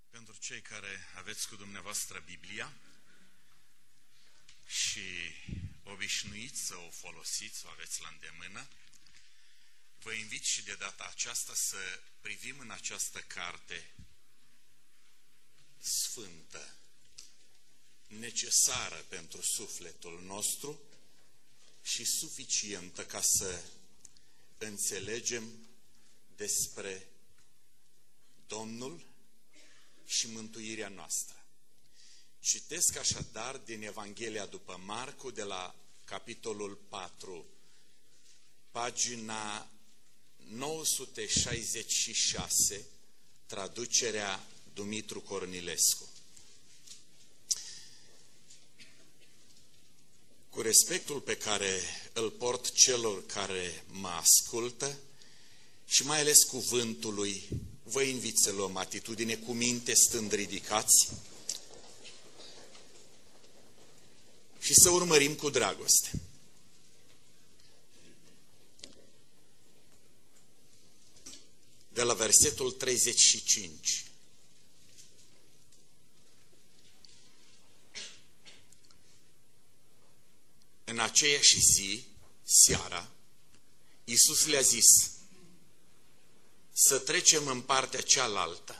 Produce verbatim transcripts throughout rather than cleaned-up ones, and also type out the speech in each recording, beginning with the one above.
Pentru cei care aveți cu dumneavoastră Biblia și obișnuiți să o folosiți, o aveți la îndemână, vă invit și de data aceasta să privim în această carte sfântă, necesară pentru sufletul nostru și suficientă ca să înțelegem despre Domnul și mântuirea noastră. Citesc așadar din Evanghelia după Marcu, de la capitolul patru, pagina nouă sute șaizeci și șase, traducerea Dumitru Cornilescu. Cu respectul pe care îl port celor care mă ascultă și mai ales cuvântului, vă invit să luăm atitudine cu minte, stând ridicați, și să urmărim cu dragoste. De la versetul treizeci și cinci. În aceeași zi, seara, Iisus le-a zis să trecem în partea cealaltă.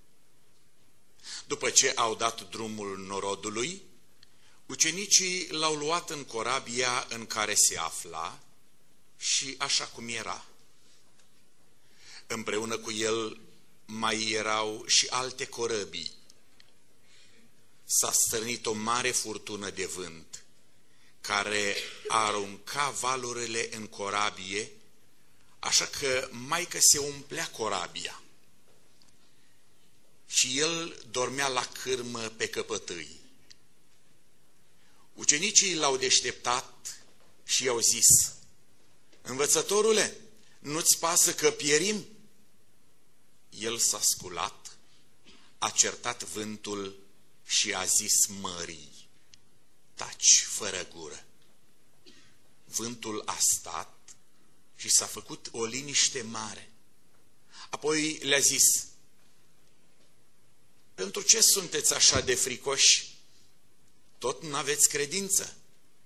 După ce au dat drumul norodului, ucenicii l-au luat în corabia în care se afla și așa cum era. Împreună cu el mai erau și alte corăbii. S-a stârnit o mare furtună de vânt, care arunca valurile în corabie, așa că mai că se umplea corabia. Și el dormea la cârmă pe căpătâi. Ucenicii l-au deșteptat și i-au zis: Învățătorule, nu-ți pasă că pierim? El s-a sculat, a certat vântul și a zis mării: taci fără gură. Vântul a stat și s-a făcut o liniște mare. Apoi le-a zis: pentru ce sunteți așa de fricoși? Tot n-aveți credință?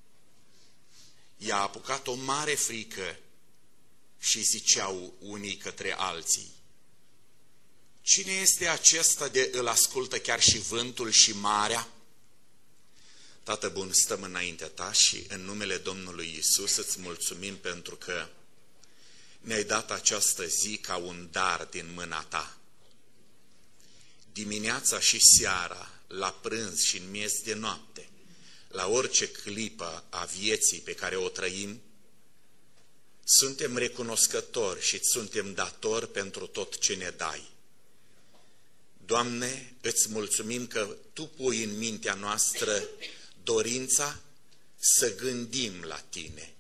I-a apucat o mare frică și ziceau unii către alții: cine este acesta de îl ascultă chiar și vântul și marea? Tată bun, stăm înaintea ta și în numele Domnului Iisus îți mulțumim pentru că ne-ai dat această zi ca un dar din mâna ta. Dimineața și seara, la prânz și în miez de noapte, la orice clipă a vieții pe care o trăim, suntem recunoscători și îți suntem datori pentru tot ce ne dai. Doamne, îți mulțumim că Tu pui în mintea noastră dorința să gândim la Tine,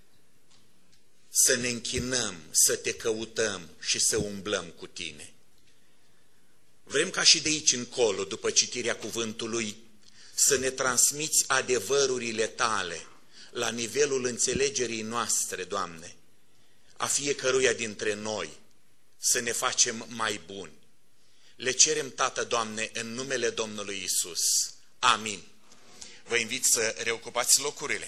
să ne închinăm, să Te căutăm și să umblăm cu Tine. Vrem ca și de aici încolo, după citirea cuvântului, să ne transmiți adevărurile Tale la nivelul înțelegerii noastre, Doamne, a fiecăruia dintre noi, să ne facem mai buni. Le cerem, Tată, Doamne, în numele Domnului Iisus. Amin. Vă invit să reocupați locurile.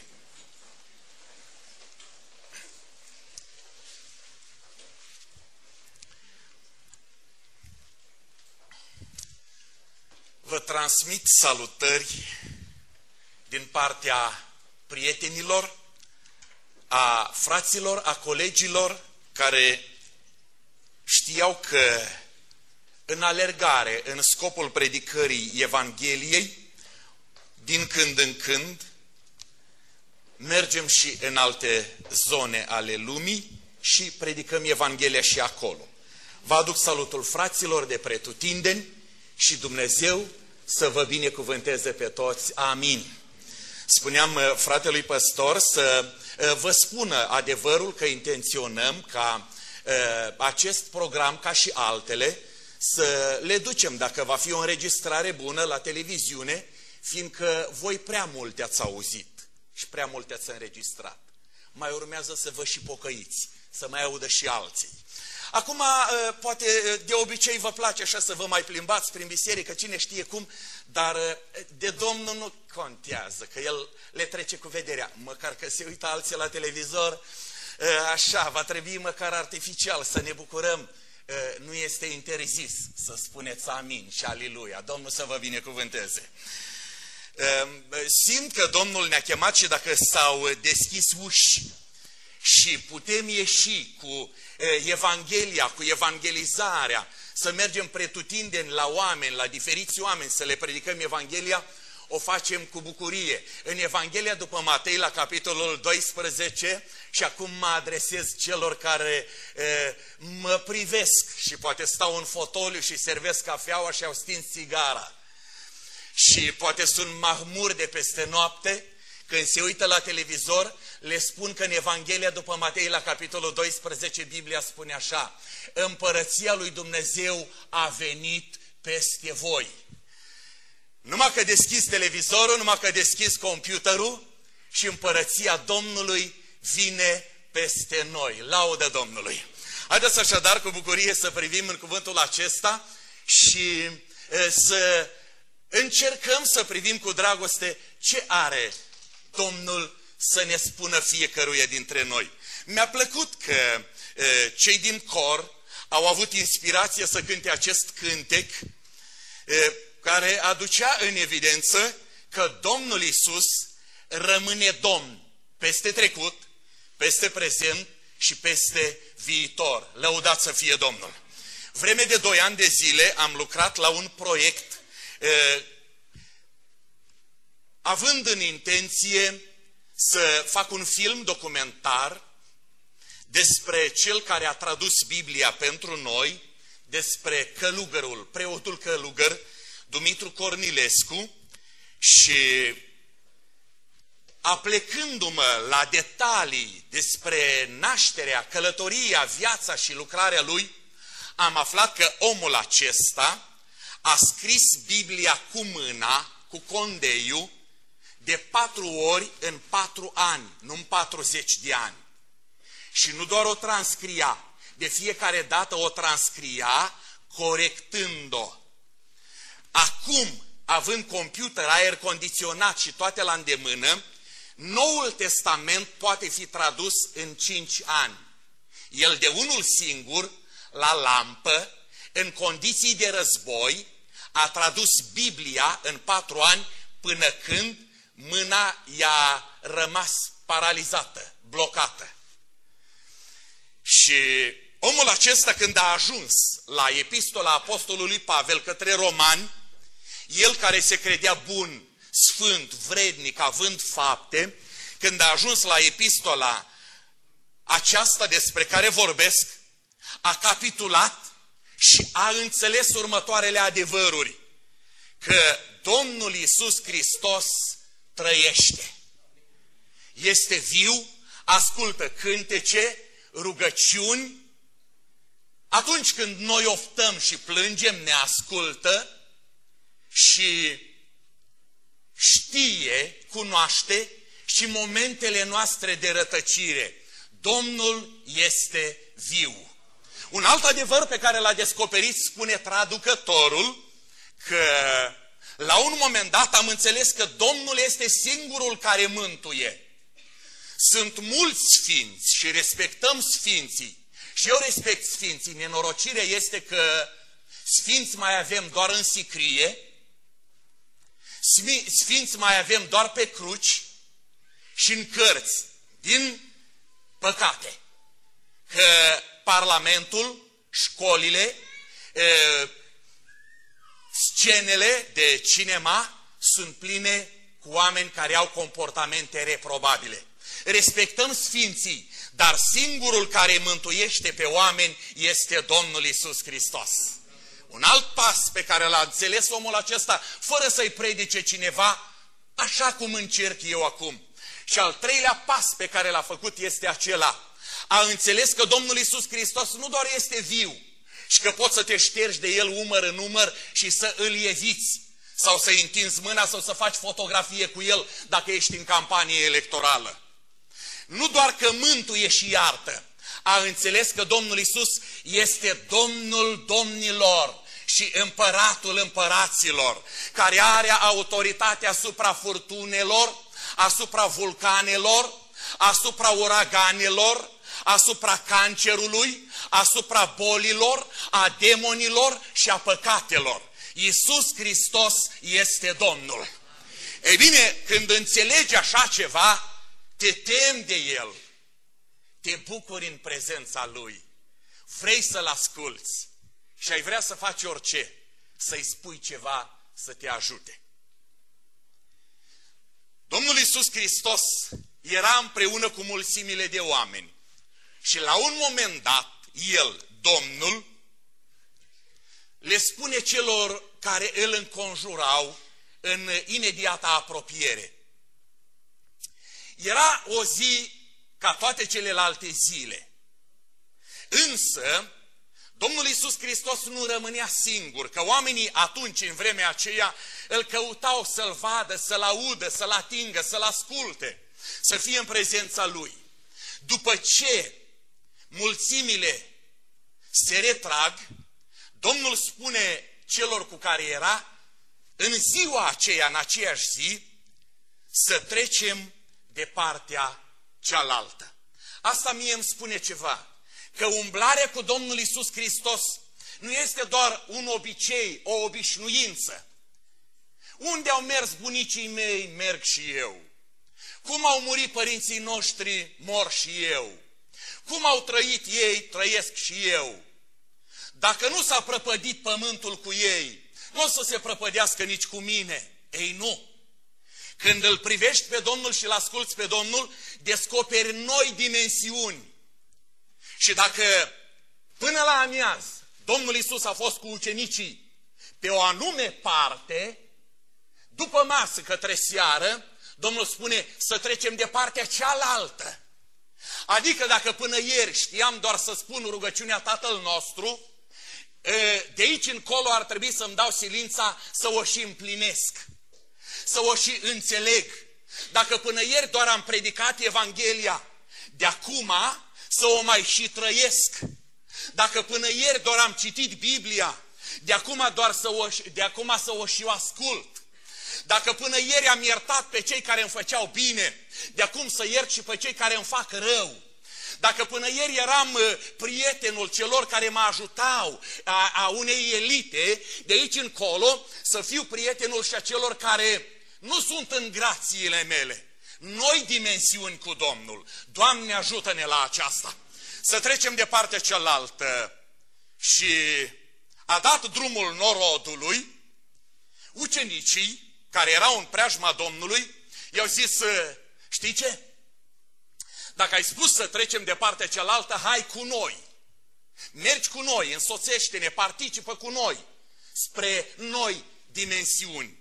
Vă transmit salutări din partea prietenilor, a fraților, a colegilor care știau că în alergare, în scopul predicării Evangheliei, din când în când, mergem și în alte zone ale lumii și predicăm Evanghelia și acolo. Vă aduc salutul fraților de pretutindeni și Dumnezeu să vă binecuvânteze pe toți. Amin. Spuneam fratelui păstor să vă spună adevărul că intenționăm ca acest program, ca și altele, să le ducem, dacă va fi o înregistrare bună, la televiziune, fiindcă voi prea multe ați auzit și prea multe ați înregistrat. Mai urmează să vă și pocăiți, să mai audă și alții. Acum, poate de obicei vă place așa să vă mai plimbați prin biserică, cine știe cum, dar de Domnul nu contează, că El le trece cu vederea. Măcar că se uită alții la televizor, așa, va trebui măcar artificial să ne bucurăm. Nu este interzis să spuneți amin și aliluia. Domnul să vă binecuvânteze. Simt că Domnul ne-a chemat și dacă s-au deschis uși și putem ieși cu Evanghelia, cu evangelizarea, să mergem pretutindeni la oameni, la diferiți oameni, să le predicăm Evanghelia, o facem cu bucurie. În Evanghelia după Matei, la capitolul doisprezece, și acum mă adresez celor care e, mă privesc și poate stau în fotoliu și servesc cafeaua și au stins țigara. Și poate sunt mahmuri de peste noapte, când se uită la televizor, le spun că în Evanghelia după Matei, la capitolul doisprezece, Biblia spune așa: Împărăția lui Dumnezeu a venit peste voi. Numai că deschizi televizorul, numai că deschizi computerul și împărăția Domnului vine peste noi. Laudă Domnului! Haideți așadar cu bucurie să privim în cuvântul acesta și e, să încercăm să privim cu dragoste ce are Domnul să ne spună fiecăruia dintre noi. Mi-a plăcut că e, cei din cor au avut inspirație să cânte acest cântec e, care aducea în evidență că Domnul Iisus rămâne Domn peste trecut, peste prezent și peste viitor. Lăudat să fie Domnul! Vreme de doi ani de zile am lucrat la un proiect eh, având în intenție să fac un film documentar despre cel care a tradus Biblia pentru noi, despre călugărul, preotul călugăr, Dumitru Cornilescu, și aplecându-mă la detalii despre nașterea, călătoria, viața și lucrarea lui, am aflat că omul acesta a scris Biblia cu mâna, cu condeiu, de patru ori în patru ani, nu în patruzeci de ani. Și nu doar o transcria, de fiecare dată o transcria corectând-o. Acum, având computer, aer condiționat și toate la îndemână, Noul Testament poate fi tradus în cinci ani. El de unul singur, la lampă, în condiții de război, a tradus Biblia în patru ani până când mâna i-a rămas paralizată, blocată. Și omul acesta, când a ajuns la epistola apostolului Pavel către romani, el care se credea bun, sfânt, vrednic, având fapte, când a ajuns la epistola aceasta despre care vorbesc, a capitulat și a înțeles următoarele adevăruri: că Domnul Iisus Hristos trăiește, este viu, ascultă cântece, rugăciuni. Atunci când noi oftăm și plângem, ne ascultă și știe, cunoaște și momentele noastre de rătăcire. Domnul este viu. Un alt adevăr pe care l-a descoperit, spune traducătorul, că la un moment dat am înțeles că Domnul este singurul care mântuie. Sunt mulți sfinți și respectăm sfinții. Și eu respect sfinții. Nenorocirea este că sfinți mai avem doar în sicrie, sfinți mai avem doar pe cruci și în cărți, din păcate. Că Parlamentul, școlile, scenele de cinema sunt pline cu oameni care au comportamente reprobabile. Respectăm sfinții, dar singurul care mântuiește pe oameni este Domnul Iisus Hristos. Un alt pas pe care l-a înțeles omul acesta, fără să-i predice cineva, așa cum încerc eu acum. Și al treilea pas pe care l-a făcut este acela: a înțeles că Domnul Iisus Hristos nu doar este viu și că poți să te ștergi de El umăr în umăr și să îl eviți, sau să-i întinzi mâna sau să faci fotografie cu El dacă ești în campanie electorală. Nu doar că mântuie și iartă, a înțeles că Domnul Iisus este Domnul domnilor și împăratul împăraților, care are autoritatea asupra furtunelor, asupra vulcanelor, asupra uraganelor, asupra cancerului, asupra bolilor, a demonilor și a păcatelor. Iisus Hristos este Domnul. Ei bine, când înțelegi așa ceva, te temi de El, te bucuri în prezența Lui, vrei să-L asculți și ai vrea să faci orice, să-i spui ceva să te ajute. Domnul Iisus Hristos era împreună cu mulțimile de oameni și la un moment dat, El, Domnul, le spune celor care îl înconjurau în imediata apropiere. Era o zi ca toate celelalte zile. Însă, Domnul Iisus Hristos nu rămânea singur, că oamenii atunci, în vremea aceea, îl căutau să-L vadă, să-L audă, să-L atingă, să-L asculte, să fie în prezența Lui. După ce mulțimile se retrag, Domnul spune celor cu care era, în ziua aceea, în aceeași zi, să trecem de partea cealaltă. Asta mie îmi spune ceva, că umblarea cu Domnul Iisus Hristos nu este doar un obicei, o obișnuință. Unde au mers bunicii mei, merg și eu. Cum au murit părinții noștri, mor și eu. Cum au trăit ei, trăiesc și eu. Dacă nu s-a prăpădit pământul cu ei, nu o să se prăpădească nici cu mine. Ei, nu. Când îl privești pe Domnul și îl asculți pe Domnul, descoperi noi dimensiuni. Și dacă până la amiaz Domnul Iisus a fost cu ucenicii pe o anume parte, după masă către seară, Domnul spune să trecem de partea cealaltă. Adică dacă până ieri știam doar să spun rugăciunea Tatăl nostru, de aici încolo ar trebui să-mi dau silința să o și împlinesc, să o și înțeleg. Dacă până ieri doar am predicat Evanghelia, de acum să o mai și trăiesc. Dacă până ieri doar am citit Biblia, de acum, doar să o, de acum să o și o ascult. Dacă până ieri am iertat pe cei care îmi făceau bine, de acum să iert și pe cei care îmi fac rău. Dacă până ieri eram prietenul celor care mă ajutau, a, a unei elite, de aici încolo să fiu prietenul și a celor care nu sunt în grațiile mele. Noi dimensiuni cu Domnul. Doamne, ajută-ne la aceasta. Să trecem de partea cealaltă. Și a dat drumul norodului, ucenicii care erau în preajma Domnului, i-au zis, știi ce? Dacă ai spus să trecem de partea cealaltă, hai cu noi. Mergi cu noi, însoțește-ne, participă cu noi spre noi dimensiuni.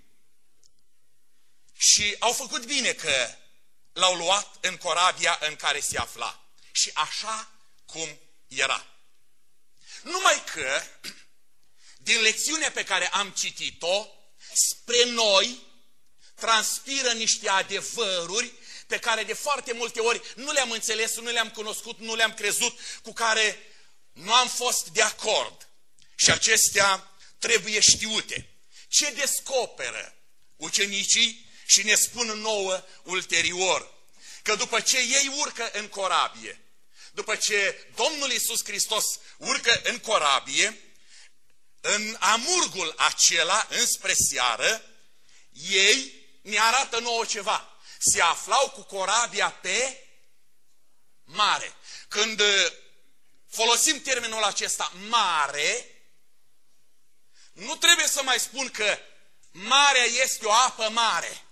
Și au făcut bine că l-au luat în corabia în care se afla. Și așa cum era. Numai că, din lecțiunea pe care am citit-o, spre noi transpiră niște adevăruri pe care de foarte multe ori nu le-am înțeles, nu le-am cunoscut, nu le-am crezut, cu care nu am fost de acord. Și acestea trebuie știute. Ce descoperă ucenicii și ne spun nouă ulterior? Că după ce ei urcă în corabie, după ce Domnul Iisus Hristos urcă în corabie, în amurgul acela, înspre seară, ei ne arată nouă ceva. Se aflau cu corabia pe mare. Când folosim termenul acesta, mare, nu trebuie să mai spun că marea este o apă mare.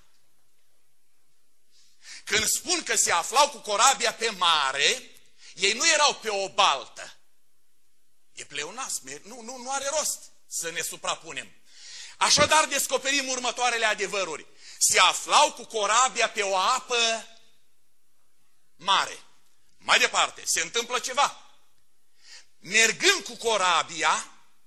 Când spun că se aflau cu corabia pe mare, ei nu erau pe o baltă. E pleonasm, nu, nu, nu are rost să ne suprapunem. Așadar descoperim următoarele adevăruri. Se aflau cu corabia pe o apă mare. Mai departe, se întâmplă ceva. Mergând cu corabia,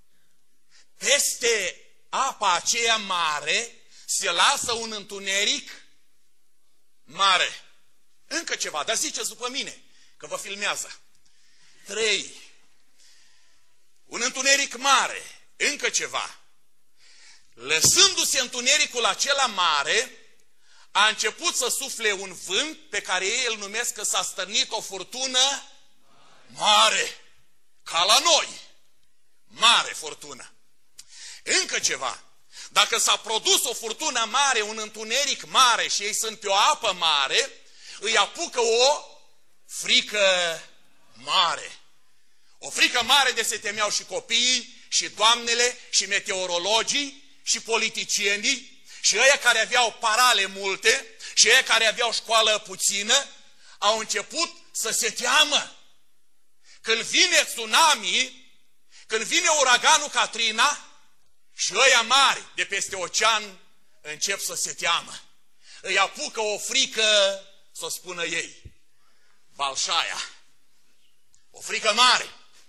peste apa aceea mare, se lasă un întuneric mare. Încă ceva, dar ziceți după mine, că vă filmează. trei. Un întuneric mare, încă ceva. Lăsându-se întunericul acela mare, a început să sufle un vânt pe care ei îl numesc că s-a stârnit o furtună mare, ca la noi. Mare furtună. Încă ceva. Dacă s-a produs o furtună mare, un întuneric mare și ei sunt pe o apă mare, îi apucă o frică mare. O frică mare de se temeau și copiii, și doamnele, și meteorologii, și politicienii, și ăia care aveau parale multe, și ăia care aveau școală puțină, au început să se teamă. Când vine tsunami, când vine uraganul Katrina, și ăia mari de peste ocean încep să se teamă. Îi apucă o frică, să o spună ei, Balșaia. O frică mare.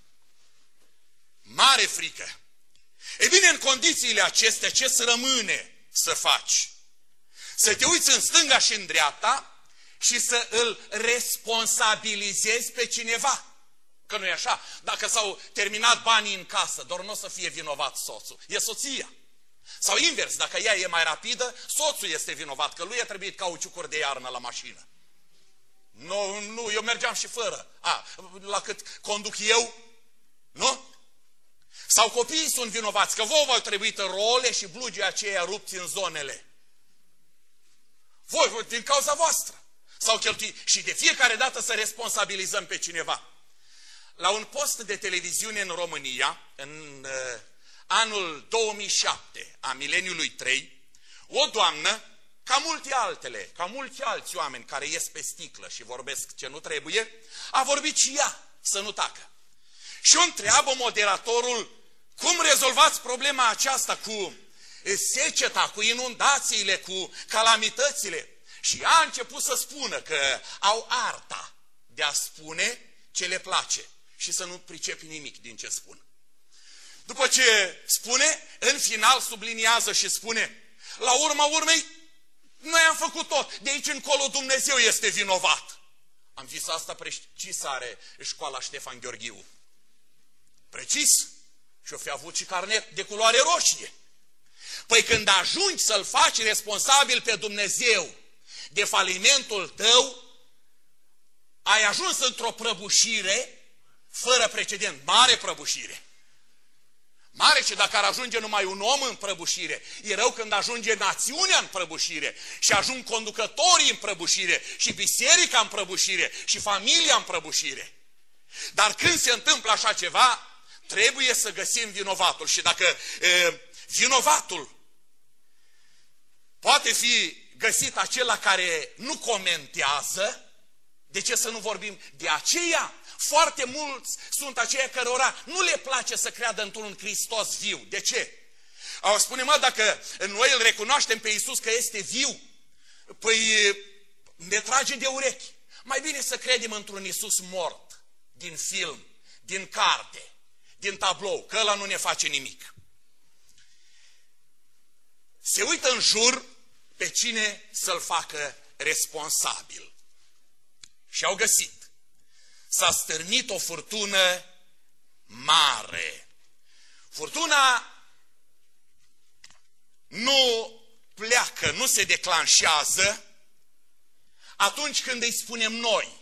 Mare frică. E bine, în condițiile acestea, ce să rămâne să faci? Să te uiți în stânga și în dreapta și să îl responsabilizezi pe cineva. Că nu e așa? Dacă s-au terminat banii în casă, doar nu o să fie vinovat soțul. E soția. Sau invers, dacă ea e mai rapidă, soțul este vinovat, că lui a trebuit cauciucuri de iarnă la mașină. Nu, nu, eu mergeam și fără. A, la cât conduc eu, nu? Sau copiii sunt vinovați, că vouă v-au trebuit role și blugii aceia rupți în zonele. Voi, voi, din cauza voastră. Sau cheltui. Și de fiecare dată să responsabilizăm pe cineva. La un post de televiziune în România, în uh, anul două mii șapte, a mileniului trei, o doamnă, ca multe altele, ca mulți alți oameni care ies pe sticlă și vorbesc ce nu trebuie, a vorbit și ea să nu tacă. Și o întreabă moderatorul, cum rezolvați problema aceasta cu seceta, cu inundațiile, cu calamitățile? Și ea a început să spună că au arta de a spune ce le place și să nu pricepi nimic din ce spun. După ce spune, în final subliniază și spune, la urma urmei, noi am făcut tot, de aici încolo Dumnezeu este vinovat. Am zis asta precis are școala Ștefan Gheorghiu. Precis. Și-o fi avut și carnet de culoare roșie. Păi când ajungi să-L faci responsabil pe Dumnezeu de falimentul tău, ai ajuns într-o prăbușire fără precedent. Mare prăbușire. Mare, și dacă ar ajunge numai un om în prăbușire, e rău când ajunge națiunea în prăbușire și ajung conducătorii în prăbușire și biserica în prăbușire și familia în prăbușire. Dar când se întâmplă așa ceva, trebuie să găsim vinovatul. Și dacă e, vinovatul poate fi găsit acela care nu comentează, de ce să nu vorbim? De aceea foarte mulți sunt aceia cărora nu le place să creadă într-un Hristos viu. De ce? Au spune, mă, dacă noi îl recunoaștem pe Iisus că este viu, păi ne trage de urechi. Mai bine să credem într-un Iisus mort, din film, din carte, din tablou, că ăla nu ne face nimic. Se uită în jur pe cine să-l facă responsabil. Și au găsit. S-a stârnit o furtună mare. Furtuna nu pleacă, nu se declanșează atunci când îi spunem noi.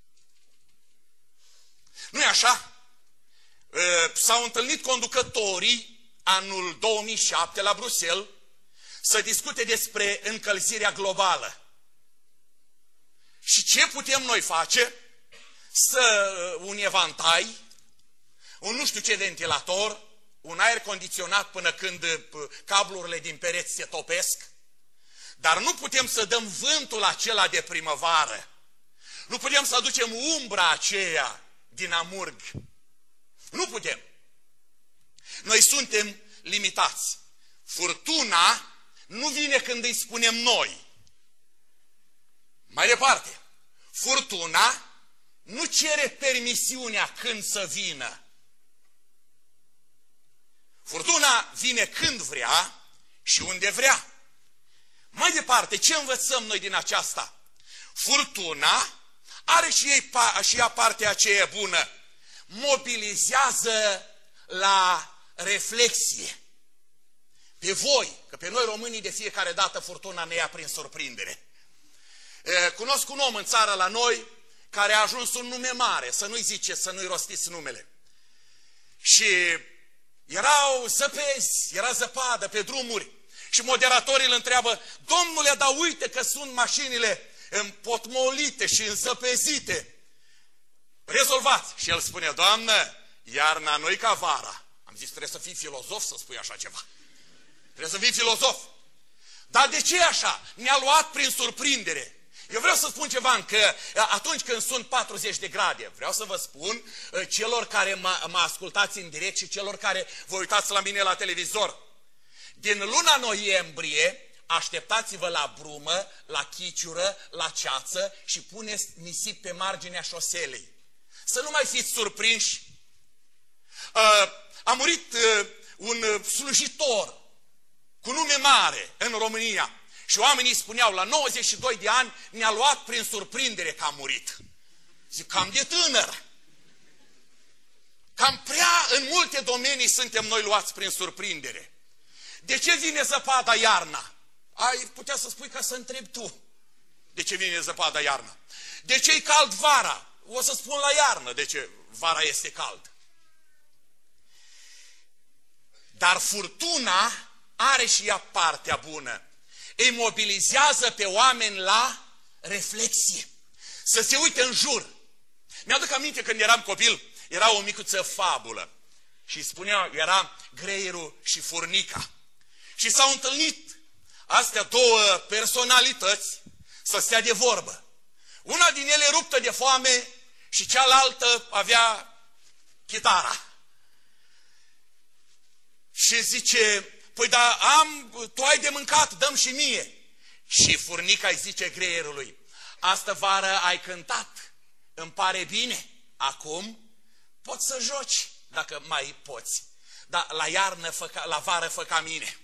Nu-i așa? S-au întâlnit conducătorii anul două mii șapte la Bruxelles să discute despre încălzirea globală. Și ce putem noi face? Să un evantai, un nu știu ce ventilator, un aer condiționat până când cablurile din pereți se topesc, dar nu putem să dăm vântul acela de primăvară. Nu putem să aducem umbra aceea din amurg. Nu putem. Noi suntem limitați. Furtuna nu vine când îi spunem noi. Mai departe, furtuna nu cere permisiunea când să vină. Furtuna vine când vrea și unde vrea. Mai departe, ce învățăm noi din aceasta? Furtuna are și, ei, și ea partea aceea bună. mobilizează la reflexie. Pe voi, că pe noi românii de fiecare dată furtuna ne ia prin surprindere. Cunosc un om în țară la noi care a ajuns un nume mare, să nu-i ziceți, să nu-i rostiți numele. Și erau zăpezi, era zăpadă pe drumuri și moderatorii îl întreabă: domnule, dar uite că sunt mașinile împotmolite și înzăpezite. Rezolvați! Și el spune: doamnă, iarna nu-i ca vara. Am zis, trebuie să fii filozof să spui așa ceva. Trebuie să fii filozof. Dar de ce așa? Ne-a luat prin surprindere. Eu vreau să spun ceva, că atunci când sunt patruzeci de grade, vreau să vă spun celor care mă, mă ascultați în direct și celor care vă uitați la mine la televizor. Din luna noiembrie, așteptați-vă la brumă, la chiciură, la ceață și puneți nisip pe marginea șoselei. Să nu mai fiți surprinși. Uh, a murit uh, un slujitor cu nume mare în România și oamenii spuneau: la nouăzeci și doi de ani ne-a luat prin surprindere că a murit. Zic, cam de tânăr. Cam prea în multe domenii suntem noi luați prin surprindere. De ce vine zăpada iarna? Ai putea să spui ca să întrebi tu. De ce vine zăpada iarna? De ce e cald vara? O să spun la iarnă de ce vara este cald. Dar furtuna are și ea partea bună. Îi mobilizează pe oameni la reflexie. Să se uite în jur. Mi-aduc aminte când eram copil, era o micuță fabulă. Și spunea, era greierul și furnica. Și s-au întâlnit astea două personalități să stea de vorbă. Una din ele ruptă de foame și cealaltă avea chitara. Și zice, păi da, am, tu ai de mâncat, dăm și mie. Și furnica îi zice greierului, astă vară ai cântat, îmi pare bine, acum poți să joci, dacă mai poți. Dar la iarnă, fă ca, la vară fă ca mine.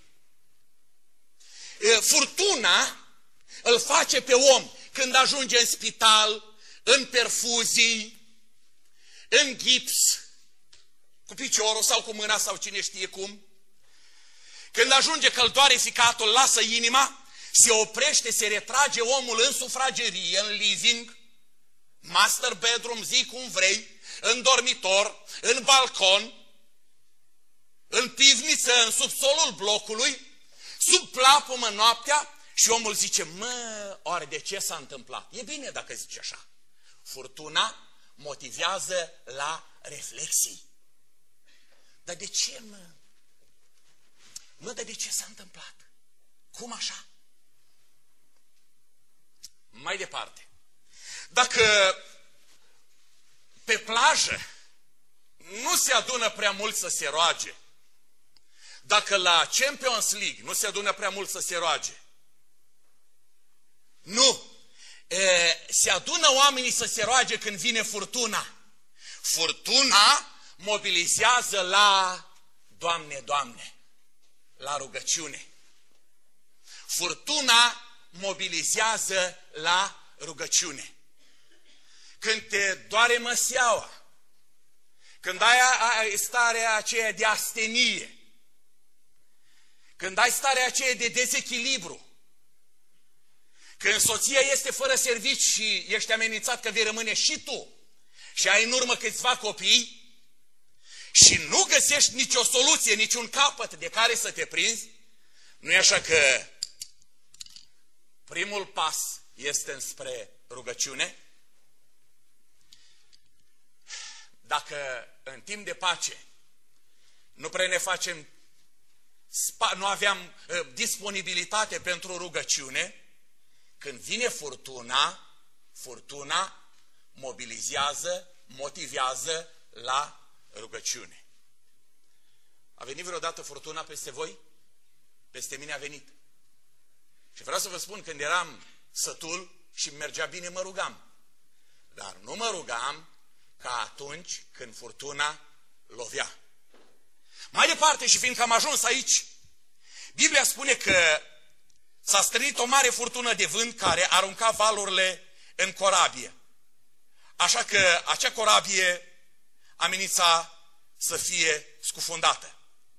Furtuna îl face pe om când ajunge în spital, în perfuzii, în gips, cu piciorul sau cu mâna sau cine știe cum. Când ajunge că îl doare ficatul, lasă inima, se oprește, se retrage omul în sufragerie, în living, master bedroom, zi cum vrei, în dormitor, în balcon, în pivniță, în subsolul blocului, sub plapumă noaptea și omul zice, mă, oare de ce s-a întâmplat? E bine dacă zice așa. Furtuna motivează la reflexii. Dar de ce, mă? Mă, dar de ce s-a întâmplat? Cum așa? Mai departe. Dacă pe plajă nu se adună prea mult să se roage, dacă la Champions League nu se adună prea mult să se roage, nu, e, se adună oamenii să se roage când vine furtuna. Furtuna mobilizează la Doamne, Doamne, la rugăciune. Furtuna mobilizează la rugăciune. Când te doare măseaua, când ai, ai starea aceea de astenie, când ai starea aceea de dezechilibru, când soția este fără servici și ești amenințat că vei rămâne și tu și ai în urmă câțiva copii și nu găsești nicio soluție, niciun capăt de care să te prinzi, nu e așa că primul pas este înspre rugăciune? Dacă în timp de pace nu prea ne facem, nu aveam disponibilitate pentru rugăciune, când vine furtuna, furtuna mobilizează, motivează la rugăciune. A venit vreodată furtuna peste voi? Peste mine a venit. Și vreau să vă spun, când eram sătul și mergea bine, mă rugam. Dar nu mă rugam ca atunci când furtuna lovea. Mai departe, și fiindcă am ajuns aici, Biblia spune că s-a strânit o mare furtună de vânt care arunca valurile în corabie. Așa că acea corabie amenința să fie scufundată.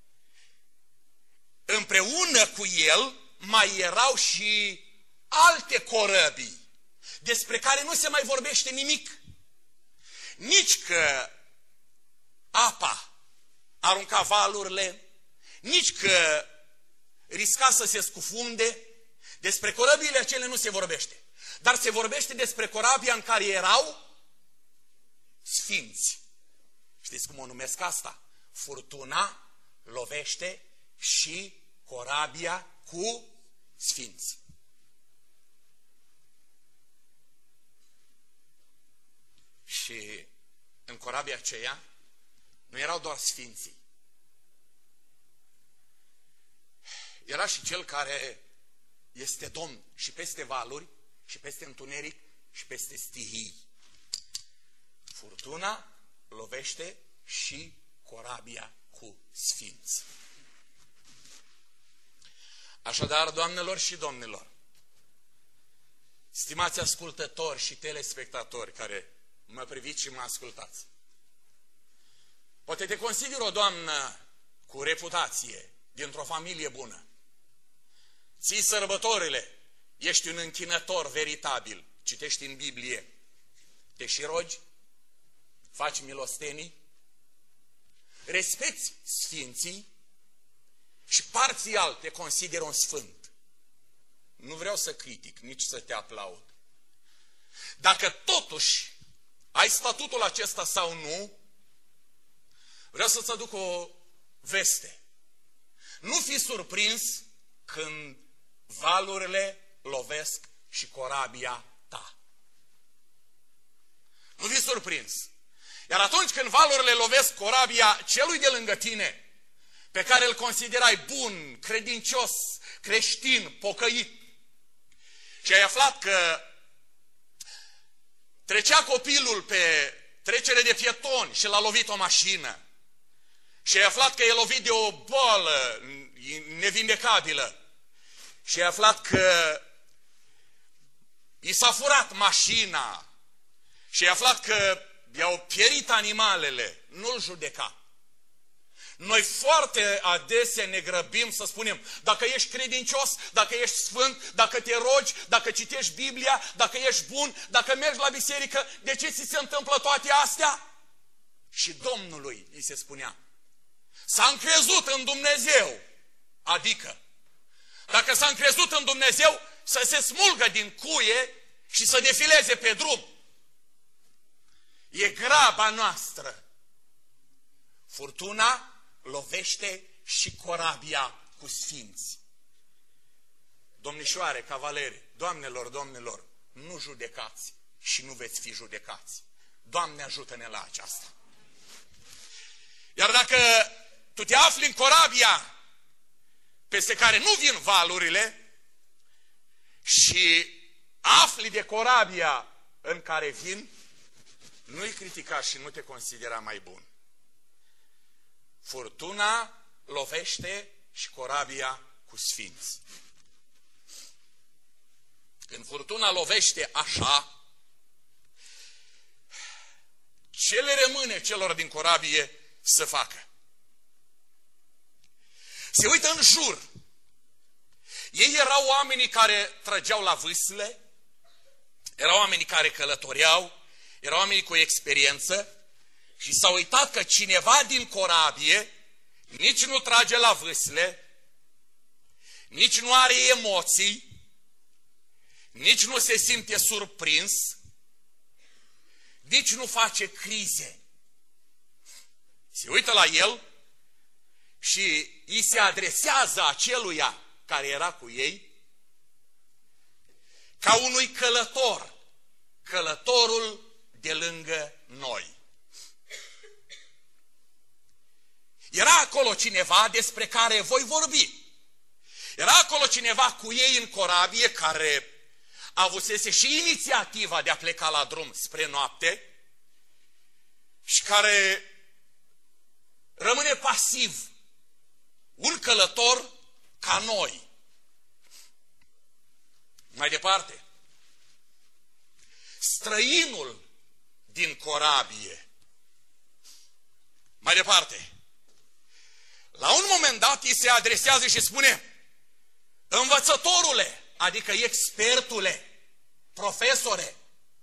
Împreună cu el mai erau și alte corăbii despre care nu se mai vorbește nimic. Nici că apa arunca valurile, nici că risca să se scufunde. Despre corăbiile acelea nu se vorbește. Dar se vorbește despre corabia în care erau sfinți. Știți cum o numesc asta? Furtuna lovește și corabia cu sfinți. Și în corabia aceea nu erau doar sfinții. Era și cel care este Domn și peste valuri, și peste întuneric, și peste stihii. Furtuna lovește și corabia cu sfinți. Așadar, doamnelor și domnilor, stimați ascultători și telespectatori care mă priviți și mă ascultați, poate te consider o doamnă cu reputație, dintr-o familie bună. Ții sărbătorile, ești un închinător veritabil, citești în Biblie, te și rogi, faci milostenii, respecti sfinții și parțial te consider un sfânt. Nu vreau să critic, nici să te aplaud. Dacă totuși ai statutul acesta sau nu, vreau să-ți aduc o veste. Nu fi surprins când valurile lovesc și corabia ta. Nu fi surprins. Iar atunci când valurile lovesc corabia celui de lângă tine, pe care îl considerai bun, credincios, creștin, pocăit, și ai aflat că trecea copilul pe trecere de pietoni și l-a lovit o mașină, și ai aflat că e lovit de o boală nevindecabilă, și ai aflat că i s-a furat mașina, și ai aflat că i-au pierit animalele, nu-l judeca. Noi foarte adesea ne grăbim să spunem, dacă ești credincios, dacă ești sfânt, dacă te rogi, dacă citești Biblia, dacă ești bun, dacă mergi la biserică, de ce ți se întâmplă toate astea? Și Domnului îi se spunea, s-a încrezut în Dumnezeu, adică, dacă s-a încrezut în Dumnezeu, să se smulgă din cuie și să defileze pe drum. E graba noastră. Furtuna lovește și corabia cu sfinți. Domnișoare, cavaleri, doamnelor, domnilor, nu judecați și nu veți fi judecați. Doamne, ajută-ne la aceasta. Iar dacă tu te afli în corabia peste care nu vin valurile și afli de corabia în care vin, nu-i critica și nu te considera mai bun. Furtuna lovește și corabia cu sfinți. Când furtuna lovește așa, ce le rămâne celor din corabie să facă? Se uită în jur. Ei erau oamenii care trăgeau la vâsle, erau oamenii care călătoreau, erau oamenii cu experiență și s-au uitat că cineva din corabie nici nu trage la vâsle, nici nu are emoții, nici nu se simte surprins, nici nu face crize. Se uită la el și îi se adresează aceluia care era cu ei ca unui călător, călătorul de lângă noi. Era acolo cineva despre care voi vorbi. Era acolo cineva cu ei în corabie care avusese și inițiativa de a pleca la drum spre noapte și care rămâne pasiv. Un călător ca noi. Mai departe, străinul din corabie Mai departe. La un moment dat îi se adresează și spune: învățătorule, adică expertule, profesore.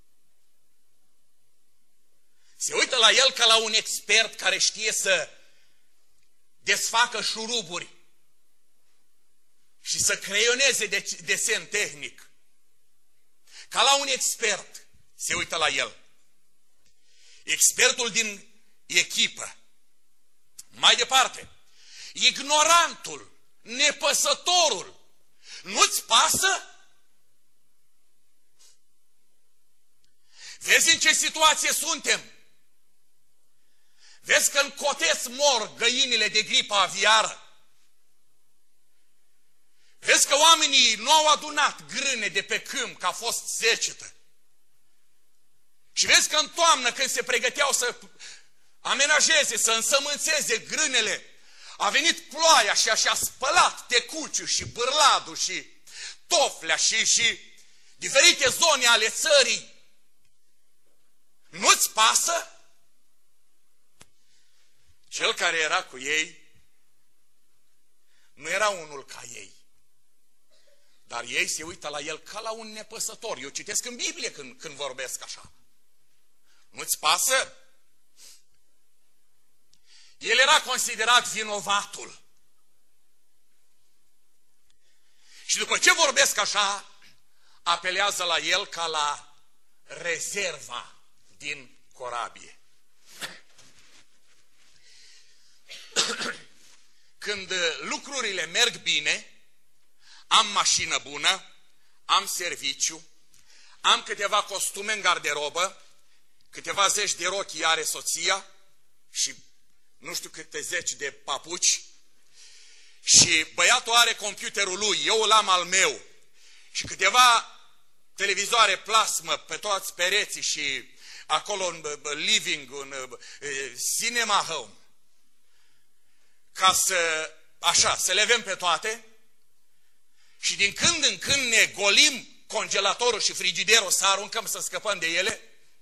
Se uită la el ca la un expert care știe să desfacă șuruburi și să creioneze desen tehnic. Ca la un expert se uită la el. Expertul din echipă. Mai departe. Ignorantul, nepăsătorul. Nu-ți pasă? Vezi în ce situație suntem? Vezi că în Coteț mor găinile de gripă aviară? Vezi că oamenii nu au adunat grâne de pe câmp, că a fost secetă. Și vezi că în toamnă, când se pregăteau să amenajeze, să însămânțeze grânele, a venit ploaia și așa a spălat tecuciul și bârladul și toflea și, și diferite zone ale țării. Nu-ți pasă? Cel care era cu ei nu era unul ca ei. Dar ei se uită la el ca la un nepăsător. Eu citesc în Biblie când, când vorbesc așa. Nu-ți pasă? El era considerat vinovatul. Și după ce vorbesc așa, apelează la el ca la rezerva din corabie. Când lucrurile merg bine, am mașină bună, am serviciu, am câteva costume în garderobă, câteva zeci de rochii are soția și nu știu câte zeci de papuci, și băiatul are computerul lui, eu îl am al meu, și câteva televizoare plasmă pe toți pereții și acolo în living, în cinema home, ca să, așa, să le avem pe toate, și din când în când ne golim congelatorul și frigiderul să aruncăm să scăpăm de ele,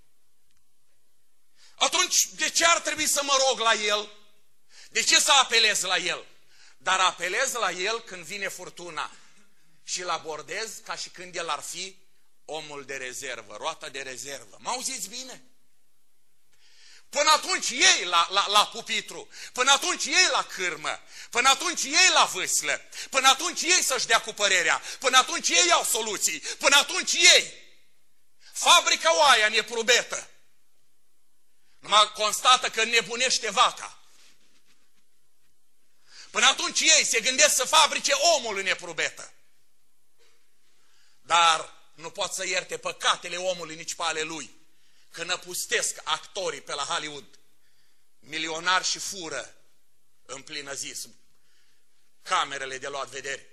atunci de ce ar trebui să mă rog la el? De ce să apelez la el? Dar apelez la el când vine furtuna și îl abordez ca și când el ar fi omul de rezervă, roata de rezervă. Mă auziți bine? Până atunci ei la, la, la pupitru, până atunci ei la cârmă, până atunci ei la vâslă, până atunci ei să-și dea cu părerea, până atunci ei au soluții, până atunci ei. Fabrica oaia neprubetă. Numai constată că nebunește vaca. Până atunci ei se gândesc să fabrice omul în neprubetă. Dar nu pot să ierte păcatele omului nici pe ale lui. Că năpustesc actorii pe la Hollywood, milionari, și fură în plină zi camerele de luat vedere.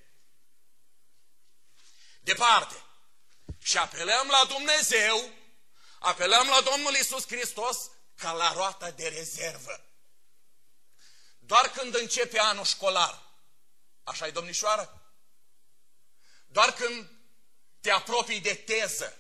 Departe. Și apelăm la Dumnezeu, apelăm la Domnul Iisus Hristos ca la roata de rezervă. Doar când începe anul școlar, așa-i, domnișoară? Doar când te apropii de teză,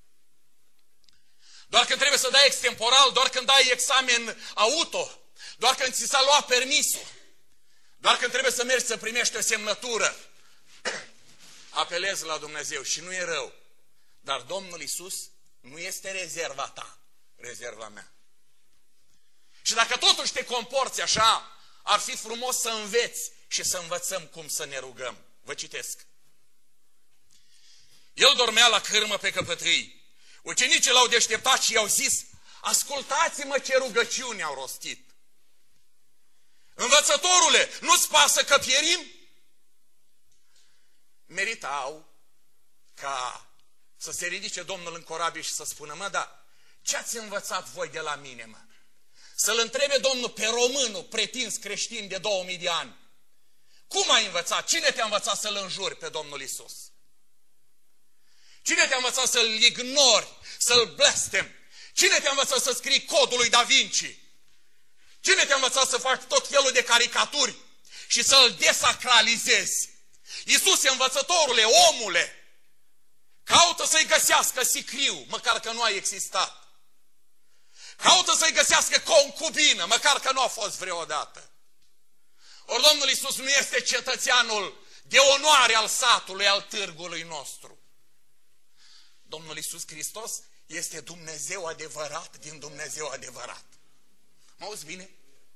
doar când trebuie să dai extemporal, doar când dai examen auto, doar când ți s-a luat permisul, doar când trebuie să mergi să primești o semnătură, apelezi la Dumnezeu și nu e rău. Dar Domnul Iisus nu este rezerva ta, rezerva mea. Și dacă totuși te comporți așa, ar fi frumos să înveți și să învățăm cum să ne rugăm. Vă citesc. El dormea la cârmă pe căpătâi. Ucenicii l-au deșteptat și i-au zis: ascultați-mă ce rugăciuni au rostit. Învățătorule, nu-ți pasă că pierim? Meritau ca să se ridice Domnul în corabie și să spună: mă, da, ce ați învățat voi de la mine, mă? Să-l întrebe Domnul pe românul pretins creștin de două mii de ani: cum ai învățat? Cine te-a învățat să-L înjuri pe Domnul Iisus? Cine te-a învățat să-L ignori, să-L blestem? Cine te-a învățat să scrii codul lui Da Vinci? Cine te-a învățat să faci tot felul de caricaturi și să-L desacralizezi? Iisuse, învățătorule, omule, caută să-i găsească sicriu, măcar că nu a existat. Caută să-i găsească concubină, măcar că nu a fost vreodată. Ori Domnul Iisus nu este cetățeanul de onoare al satului, al târgului nostru. Domnul Iisus Hristos este Dumnezeu adevărat din Dumnezeu adevărat. Mă auzi bine?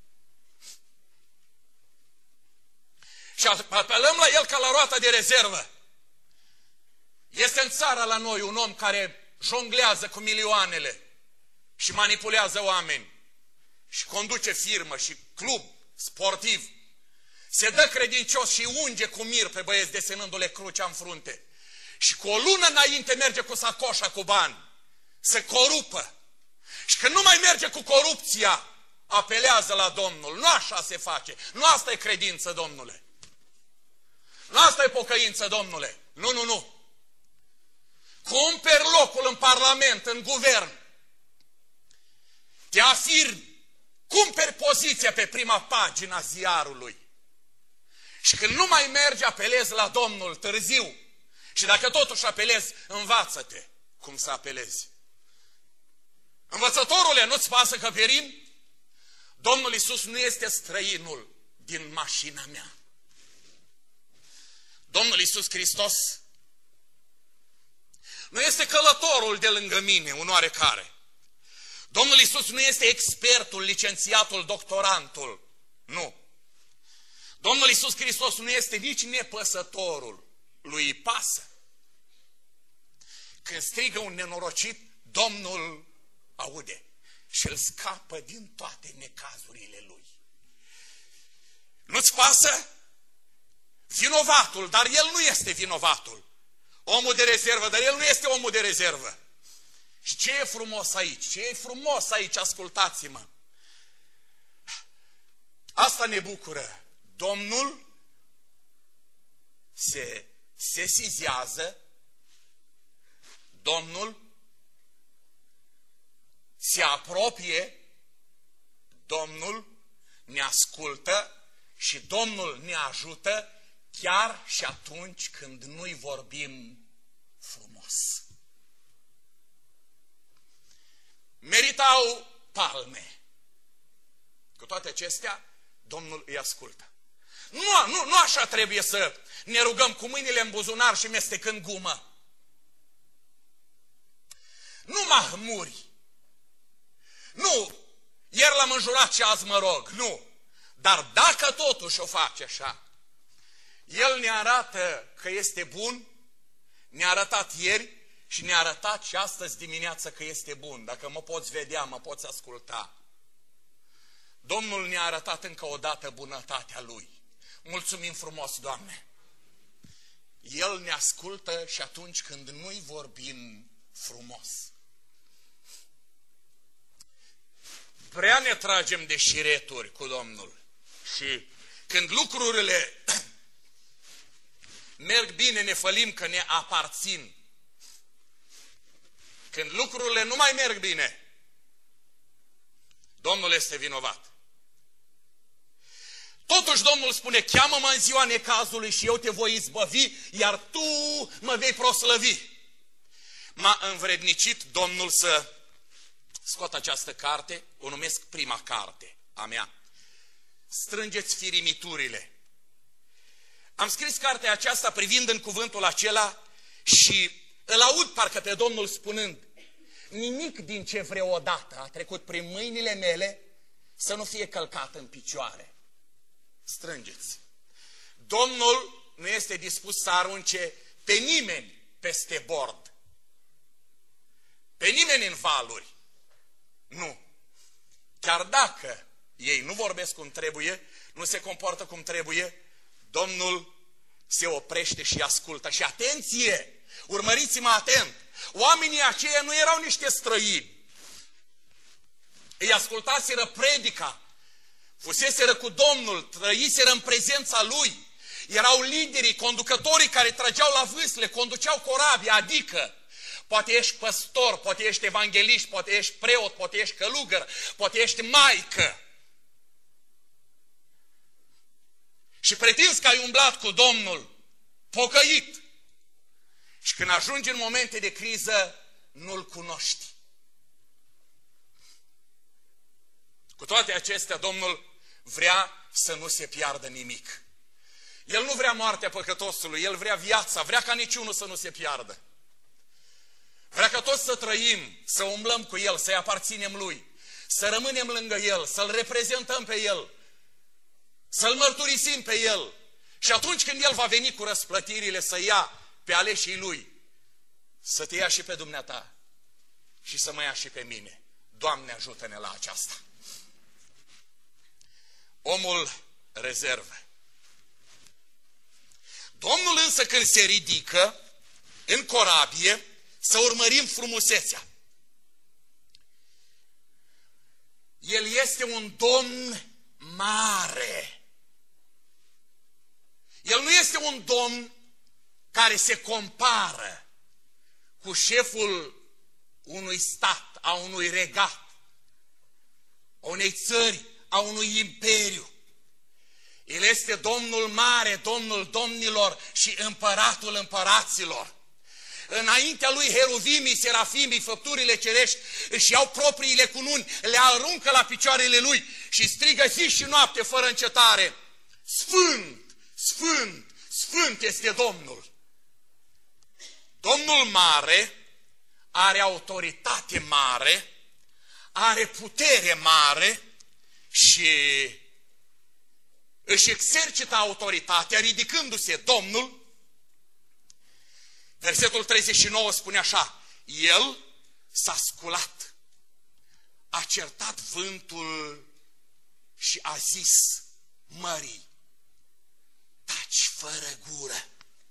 Și apelăm la El ca la roata de rezervă. Este în țara la noi un om care jonglează cu milioanele și manipulează oameni și conduce firmă și club sportiv. Se dă credincios și unge cu mir pe băieți desenându-le crucea în frunte. Și cu o lună înainte merge cu sacoșa cu bani să corupă. Și când nu mai merge cu corupția, apelează la Domnul. Nu așa se face. Nu asta e credință, Domnule. Nu asta e pocăință, Domnule. Nu, nu, nu. Cumperi locul în parlament, în guvern. Te afirmi. Cumperi poziția pe prima pagină a ziarului. Și când nu mai mergi, apelezi la Domnul târziu. Și dacă totuși apelezi, învață-te cum să apelezi. Învățătorule, nu-ți pasă că perim? Domnul Iisus nu este străinul din mașina mea. Domnul Iisus Hristos nu este călătorul de lângă mine, un oarecare. Domnul Iisus nu este expertul, licențiatul, doctorantul. Nu. Domnul Iisus Hristos nu este nici nepăsătorul. Lui îi pasă. Când strigă un nenorocit, Domnul aude și îl scapă din toate necazurile lui. Nu-ți pasă? Vinovatul, dar el nu este vinovatul. Omul de rezervă, dar el nu este omul de rezervă. Și ce e frumos aici? Ce e frumos aici? Ascultați-mă. Asta ne bucură. Domnul se sesizează, Domnul se apropie, Domnul ne ascultă și Domnul ne ajută chiar și atunci când nu-i vorbim frumos. Meritau palme. Cu toate acestea, Domnul îi ascultă. Nu, nu, nu așa trebuie să ne rugăm cu mâinile în buzunar și mestecând gumă. Nu mahmuri. Nu, ieri l-am înjurat și azi mă rog. Nu. Dar dacă totuși o face așa, El ne arată că este bun, ne-a arătat ieri și ne-a arătat și astăzi dimineață că este bun. Dacă mă poți vedea, mă poți asculta. Domnul ne-a arătat încă o dată bunătatea Lui. Mulțumim frumos, Doamne! El ne ascultă și atunci când nu-i vorbim frumos. Prea ne tragem de șireturi cu Domnul. Și când lucrurile merg bine, ne fălim că ne aparțin. Când lucrurile nu mai merg bine, Domnul este vinovat. Totuși Domnul spune, cheamă-mă în ziua necazului și eu te voi izbăvi, iar tu mă vei proslăvi. M-a învrednicit Domnul să scot această carte, o numesc prima carte a mea. Strângeți firimiturile. Am scris cartea aceasta privind în cuvântul acela și îl aud parcă pe Domnul spunând, nimic din ce vreodată a trecut prin mâinile mele să nu fie călcat în picioare. Strângeți. Domnul nu este dispus să arunce pe nimeni peste bord. Pe nimeni în valuri. Nu. Chiar dacă ei nu vorbesc cum trebuie, nu se comportă cum trebuie, Domnul se oprește și ascultă. Și atenție! Urmăriți-mă atent! Oamenii aceia nu erau niște străini. Îi ascultaseră predica, fuseseră cu Domnul, trăiseră în prezența Lui. Erau liderii, conducătorii care trăgeau la vâsle, conduceau corabia, adică poate ești păstor, poate ești evanghelist, poate ești preot, poate ești călugăr, poate ești maică. Și pretinzi că ai umblat cu Domnul, pocăit. Și când ajungi în momente de criză, nu-L cunoști. Cu toate acestea, Domnul vrea să nu se piardă nimic. El nu vrea moartea păcătosului, El vrea viața, vrea ca niciunul să nu se piardă. Vrea ca toți să trăim, să umblăm cu El, să-i aparținem Lui, să rămânem lângă El, să-L reprezentăm pe El, să-L mărturisim pe El. Și atunci când El va veni cu răsplătirile să ia pe aleșii Lui, să te ia și pe dumneata și să mă ia și pe mine. Doamne, ajută-ne la aceasta. Omul rezervă. Domnul însă când se ridică în corabie, să urmărim frumusețea. El este un domn mare. El nu este un domn care se compară cu șeful unui stat, a unui regat, a unei țări, a unui imperiu. El este Domnul mare, Domnul domnilor și împăratul împăraților. Înaintea lui heruvimii, serafimii, făpturile cerești își iau propriile cununi, le aruncă la picioarele lui și strigă zi și noapte fără încetare: Sfânt, Sfânt, Sfânt este Domnul. Domnul mare are autoritate mare, are putere mare și își exercită autoritatea ridicându-se Domnul. Versetul treizeci și nouă spune așa: El s-a sculat, a certat vântul și a zis mării: taci fără gură.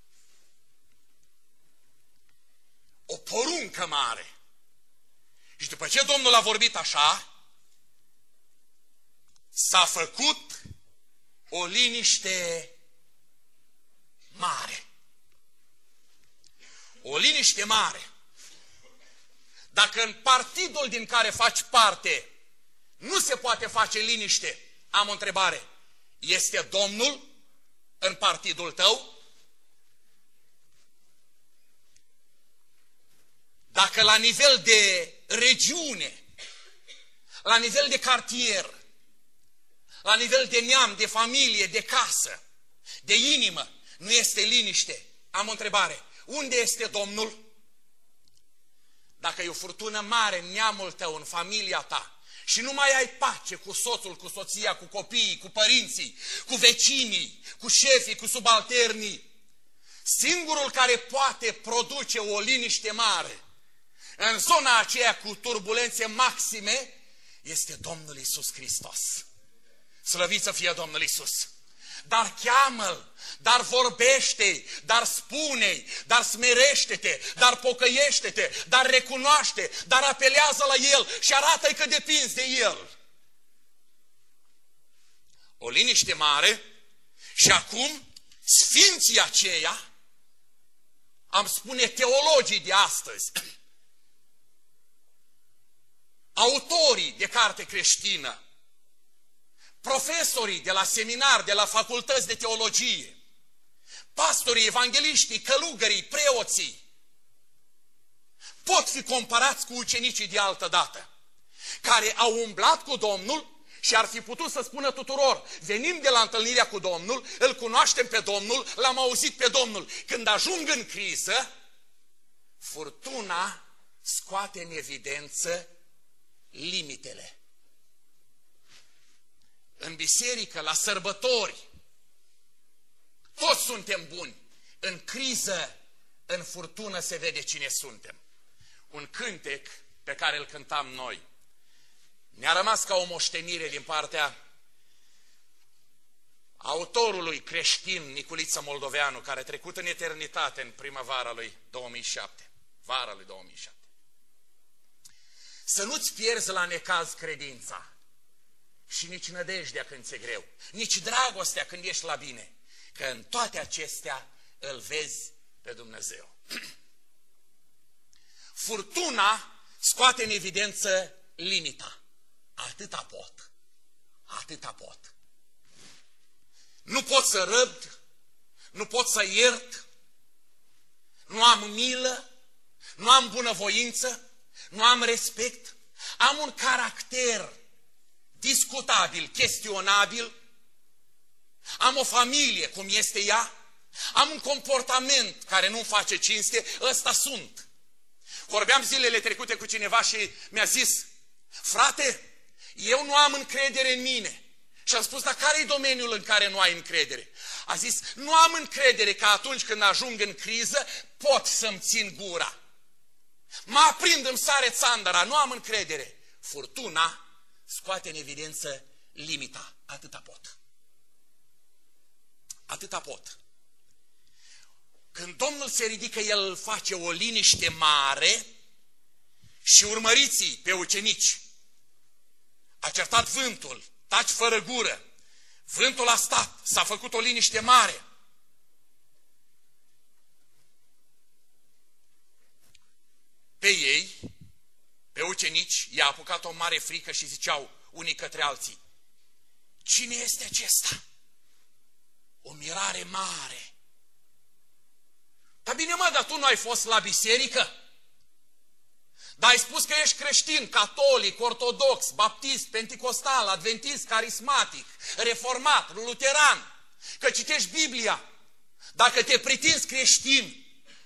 O poruncă mare. Și după ce Domnul a vorbit așa, s-a făcut o liniște mare. O liniște mare. Dacă în partidul din care faci parte nu se poate face liniște, am o întrebare: este Domnul în partidul tău? Dacă la nivel de regiune, la nivel de cartier, la nivel de neam, de familie, de casă, de inimă, nu este liniște, am o întrebare: unde este Domnul? Dacă e o furtună mare în neamul tău, în familia ta, și nu mai ai pace cu soțul, cu soția, cu copiii, cu părinții, cu vecinii, cu șefii, cu subalternii, singurul care poate produce o liniște mare în zona aceea cu turbulențe maxime este Domnul Iisus Hristos. Slăvit să fie Domnul Iisus! Dar cheamă-L, dar vorbește, dar spune, dar smerește-te, dar pocăiește-te, dar recunoaște, dar apelează la El și arată-i că depinzi de El. O liniște mare. Și acum sfinții aceia, am spune teologii de astăzi, autorii de carte creștină, profesorii de la seminar, de la facultăți de teologie, pastorii, evangeliștii, călugării, preoții, pot fi comparați cu ucenicii de altă dată, care au umblat cu Domnul și ar fi putut să spună tuturor: venim de la întâlnirea cu Domnul, îl cunoaștem pe Domnul, l-am auzit pe Domnul. Când ajung în criză, furtuna scoate în evidență limitele. În biserică, la sărbători, toți suntem buni. În criză, în furtună se vede cine suntem. Un cântec pe care îl cântam noi ne-a rămas ca o moștenire din partea autorului creștin Niculiță Moldoveanu, care a trecut în eternitate în primăvara lui două mii șapte. Vara lui două mii șapte. Să nu-ți pierzi la necaz credința și nici nădejdea când ți-e greu, nici dragostea când ești la bine, că în toate acestea îl vezi pe Dumnezeu. Furtuna scoate în evidență limita. Atâta pot. Atâta pot. Nu pot să răbd, nu pot să iert, nu am milă, nu am bunăvoință, nu am respect, am un caracter discutabil, chestionabil, am o familie cum este ea, am un comportament care nu-mi face cinste, ăsta sunt. Vorbeam zilele trecute cu cineva și mi-a zis, frate, eu nu am încredere în mine. Și am spus, dar care e domeniul în care nu ai încredere? A zis, nu am încredere că atunci când ajung în criză pot să-mi țin gura. Mă aprind, îmi sare țandăra, nu am încredere. Furtuna scoate în evidență limita. Atâta pot. Atâta pot. Când Domnul se ridică, El face o liniște mare și urmăriți-i pe ucenici. A certat vântul, taci fără gură. Vântul a stat, s-a făcut o liniște mare. Pe ei, pe ucenici, i-a apucat o mare frică și ziceau unii către alții, cine este acesta? O mirare mare. Dar bine mă, dar tu nu ai fost la biserică? Dar ai spus că ești creștin, catolic, ortodox, baptist, penticostal, adventist, carismatic, reformat, luteran, că citești Biblia. Dacă te pretinzi creștin,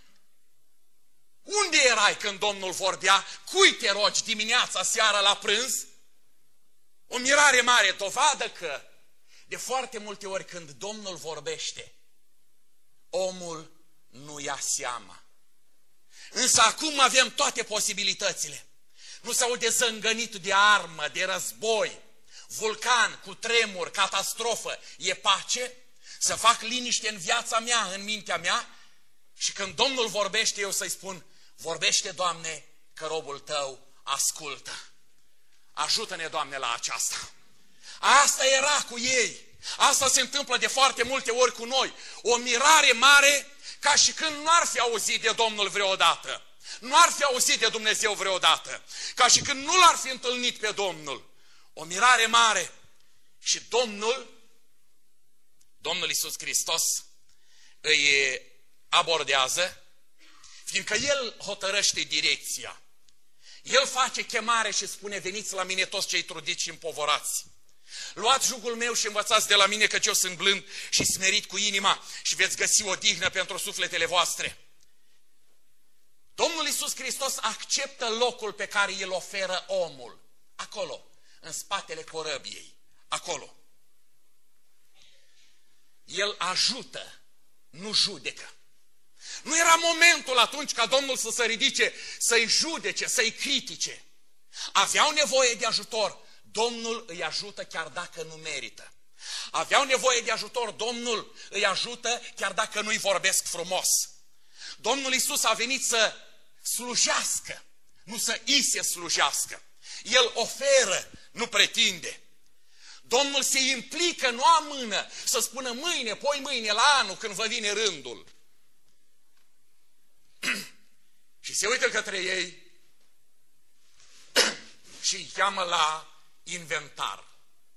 unde erai când Domnul vorbea? Cui te rogi dimineața, seara, la prânz? O mirare mare, dovadă că de foarte multe ori când Domnul vorbește, omul nu ia seama. Însă acum avem toate posibilitățile. Nu se aude zângănitul de armă, de război, vulcan, cutremur, catastrofă. E pace? Să fac liniște în viața mea, în mintea mea? Și când Domnul vorbește, eu să-i spun, vorbește, Doamne, că robul Tău ascultă. Ajută-ne, Doamne, la aceasta. Asta era cu ei. Asta se întâmplă de foarte multe ori cu noi. O mirare mare, ca și când nu ar fi auzit de Domnul vreodată. Nu ar fi auzit de Dumnezeu vreodată. Ca și când nu l-ar fi întâlnit pe Domnul. O mirare mare. Și Domnul, Domnul Iisus Hristos, îi abordează, fiindcă El hotărăște direcția. El face chemare și spune, veniți la mine toți cei trudiți și împovorați. Luați jugul meu și învățați de la mine, căci eu sunt blând și smerit cu inima și veți găsi o dihnă pentru sufletele voastre. Domnul Iisus Hristos acceptă locul pe care îl oferă omul. Acolo, în spatele corăbiei. Acolo. El ajută, nu judecă. Nu era momentul atunci ca Domnul să se ridice, să-i judece, să-i critique. Aveau nevoie de ajutor. Domnul îi ajută chiar dacă nu merită. Aveau nevoie de ajutor, Domnul îi ajută chiar dacă nu-i vorbesc frumos. Domnul Iisus a venit să slujească, nu să îi se slujească. El oferă, nu pretinde. Domnul se implică, nu amână, să spună mâine, poi mâine, la anul, când vă vine rândul. Și se uită către ei și îi cheamă la inventar.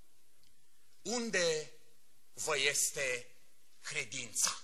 Unde vă este credința?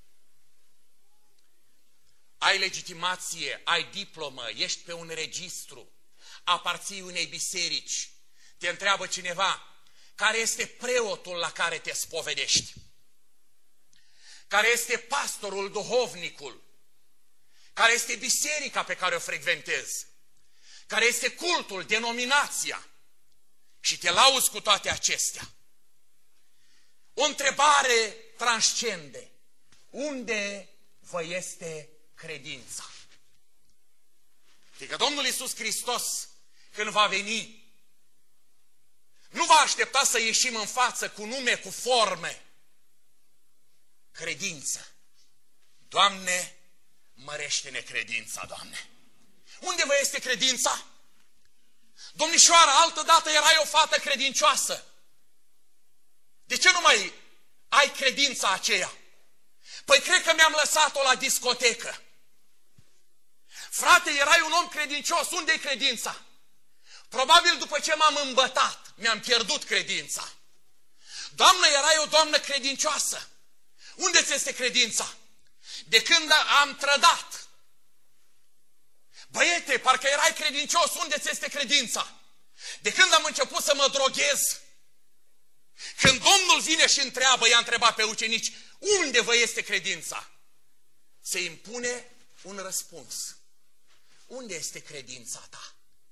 Ai legitimație, ai diplomă, ești pe un registru, aparții unei biserici. Te întreabă cineva, care este preotul la care te spovedești? Care este pastorul, duhovnicul? Care este biserica pe care o frecventezi? Care este cultul, denominația? Și te lauzi cu toate acestea. O întrebare transcende. Unde vă este credința? Fiindcă Domnul Iisus Hristos, când va veni, nu va aștepta să ieșim în față cu nume, cu forme. Credință. Doamne, mărește-ne credința, Doamne. Unde vă este credința? Domnișoară, altădată erai o fată credincioasă. De ce nu mai ai credința aceea? Păi cred că mi-am lăsat-o la discotecă. Frate, erai un om credincios, unde-i credința? Probabil după ce m-am îmbătat, mi-am pierdut credința. Doamnă, erai o doamnă credincioasă. Unde ți este credința? De când am trădat. Băiete, parcă erai credincios, unde ți este credința? De când am început să mă droghez, când Domnul vine și întreabă, i-a întrebat pe ucenici, unde vă este credința? Se impune un răspuns. Unde este credința ta?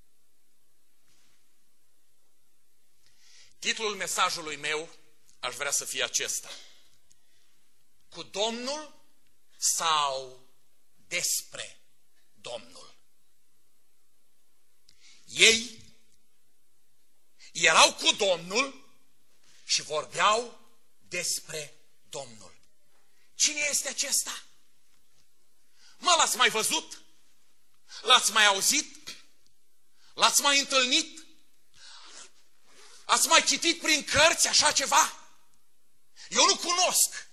Titlul mesajului meu aș vrea să fie acesta. Cu Domnul sau despre Domnul? Ei erau cu Domnul și vorbeau despre Domnul. Cine este acesta? Mă, l-ați mai văzut? L-ați mai auzit? L-ați mai întâlnit? Ați mai citit prin cărți așa ceva? Eu nu cunosc.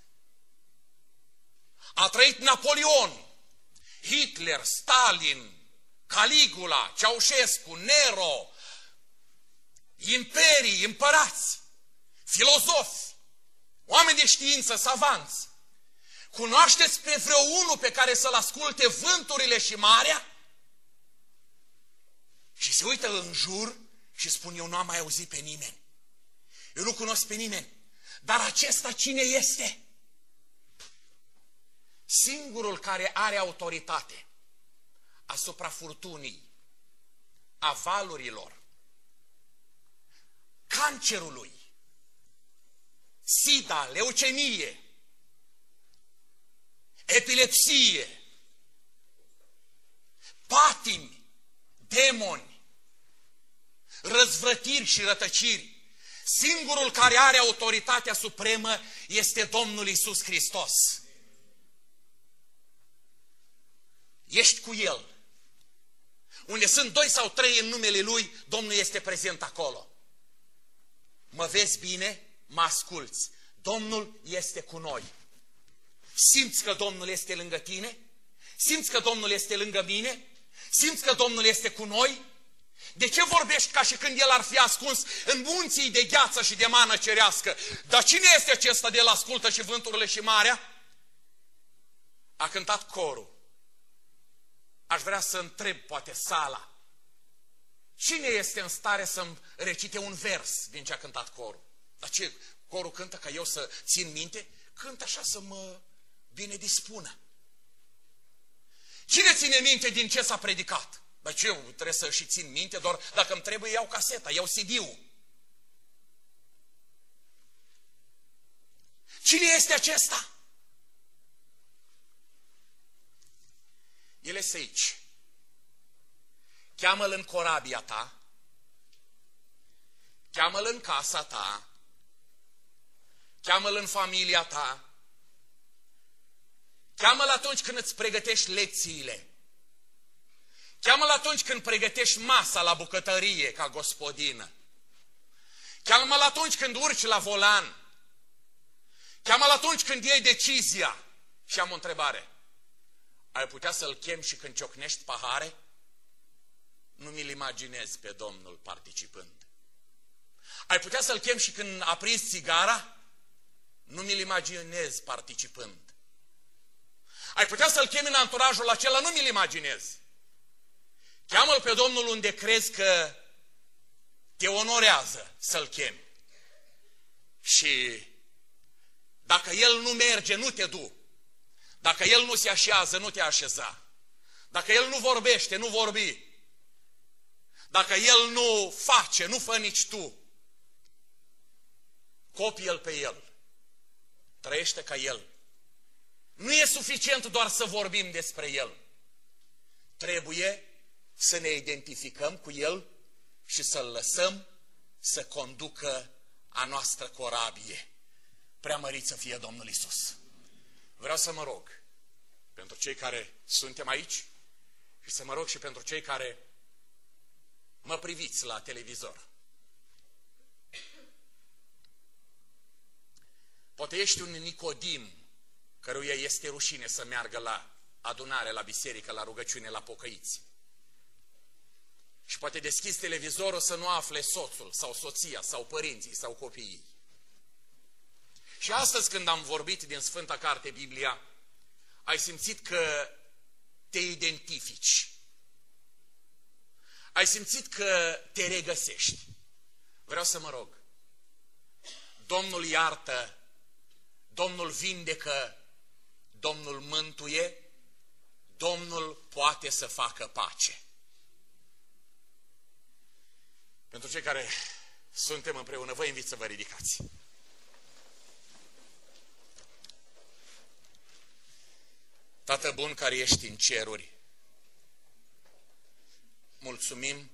A trăit Napoleon, Hitler, Stalin, Caligula, Ceaușescu, Nero, imperii, împărați, filozofi, oameni de știință, savanți. Cunoașteți pe vreo unul pe care să-l asculte vânturile și marea? Și se uită în jur și spun, eu nu am mai auzit pe nimeni. Eu nu cunosc pe nimeni. Dar acesta cine este? Singurul care are autoritate asupra furtunii, a valurilor, cancerului, sida, leucemie, epilepsie, patimi, demoni, răzvrătiri și rătăciri. Singurul care are autoritatea supremă este Domnul Iisus Hristos. Ești cu El. Unde sunt doi sau trei în numele Lui, Domnul este prezent acolo. Mă vezi bine? Mă asculți. Domnul este cu noi. Simți că Domnul este lângă tine? Simți că Domnul este lângă mine? Simți că Domnul este cu noi? De ce vorbești ca și când El ar fi ascuns în munții de gheață și de mană cerească? Dar cine este acesta de El ascultă și vânturile și marea? A cântat corul. Aș vrea să întreb, poate, sala. Cine este în stare să-mi recite un vers din ce a cântat corul? Dar ce, corul cântă ca eu să țin minte? Cântă așa să mă bine dispună. Cine ține minte din ce s-a predicat? Băi, ce, eu trebuie să și țin minte, doar dacă îmi trebuie iau caseta, iau C D-ul. Cine este acesta? El este aici. Cheamă-l în corabia ta, cheamă-l în casa ta, cheamă-l în familia ta, cheamă-l atunci când îți pregătești lecțiile, cheamă-l atunci când pregătești masa la bucătărie ca gospodină, cheamă-l atunci când urci la volan, cheamă-l atunci când iei decizia. Și am o întrebare. Ai putea să-l chemi și când ciocnești pahare? Nu mi-l imaginez pe Domnul participând. Ai putea să-l chemi și când aprinzi țigara? Nu mi-l imaginez participând. Ai putea să-l chemi în anturajul acela? Nu mi-l imaginez. Cheamă-l pe Domnul unde crezi că te onorează să-l chemi. Și dacă El nu merge, nu te du. Dacă El nu se așează, nu te așeza. Dacă El nu vorbește, nu vorbi. Dacă El nu face, nu fă nici tu. Copie-L pe El. Trăiește ca El. Nu e suficient doar să vorbim despre El. Trebuie să ne identificăm cu El și să-L lăsăm să conducă a noastră corabie. Preamărit să fie Domnul Iisus. Vreau să mă rog pentru cei care suntem aici și să mă rog și pentru cei care mă priviți la televizor. Poate ești un Nicodim căruia este rușine să meargă la adunare, la biserică, la rugăciune, la pocăiți. Și poate deschizi televizorul să nu afle soțul sau soția sau părinții sau copiii. Și astăzi când am vorbit din Sfânta Carte Biblia, ai simțit că te identifici. Ai ai simțit că te regăsești. Vreau să mă rog. Domnul iartă, Domnul vindecă, Domnul mântuie, Domnul poate să facă pace. Pentru cei care suntem împreună, vă invit să vă ridicați. Tată bun care ești în ceruri, mulțumim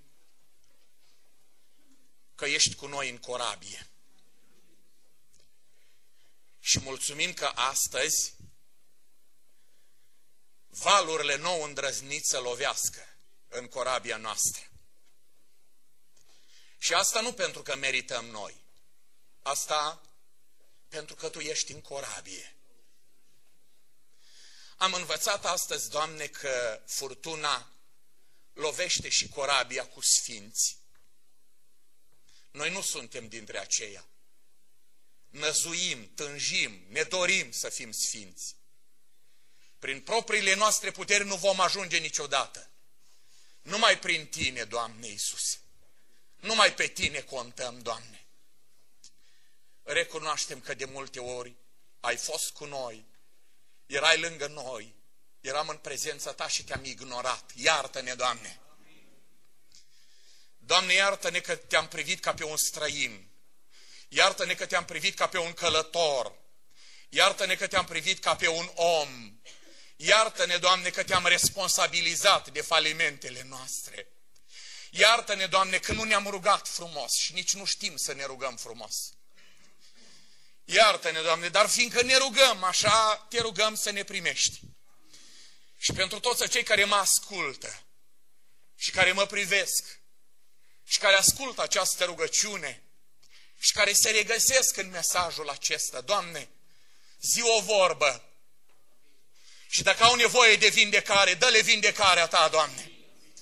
că ești cu noi în corabie. Și mulțumim că astăzi valurile nou îndrăznit să lovească în corabia noastră. Și asta nu pentru că merităm noi. Asta pentru că Tu ești în corabie. Am învățat astăzi, Doamne, că furtuna lovește și corabia cu sfinți. Noi nu suntem dintre aceia. Năzuim, tânjim, ne dorim să fim sfinți. Prin propriile noastre puteri nu vom ajunge niciodată. Numai prin Tine, Doamne Iisuse. Numai pe Tine contăm, Doamne. Recunoaștem că de multe ori ai fost cu noi, erai lângă noi, eram în prezența Ta și Te-am ignorat. Iartă-ne, Doamne! Doamne, iartă-ne că Te-am privit ca pe un străin. Iartă-ne că Te-am privit ca pe un călător. Iartă-ne că Te-am privit ca pe un om. Iartă-ne, Doamne, că Te-am responsabilizat de falimentele noastre. Iartă-ne, Doamne, că nu ne-am rugat frumos și nici nu știm să ne rugăm frumos. Iartă-ne, Doamne, dar fiindcă ne rugăm, așa Te rugăm să ne primești. Și pentru toți cei care mă ascultă și care mă privesc și care ascultă această rugăciune și care se regăsesc în mesajul acesta, Doamne, zi o vorbă și dacă au nevoie de vindecare, dă-le vindecarea Ta, Doamne.